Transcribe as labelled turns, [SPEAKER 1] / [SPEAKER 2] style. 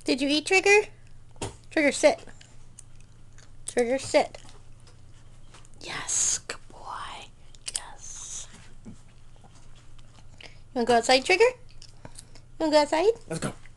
[SPEAKER 1] Did you eat, Trigger? Trigger, sit. Trigger, sit. Yes, good boy. Yes. You wanna go outside, Trigger? You wanna go outside?
[SPEAKER 2] Let's go.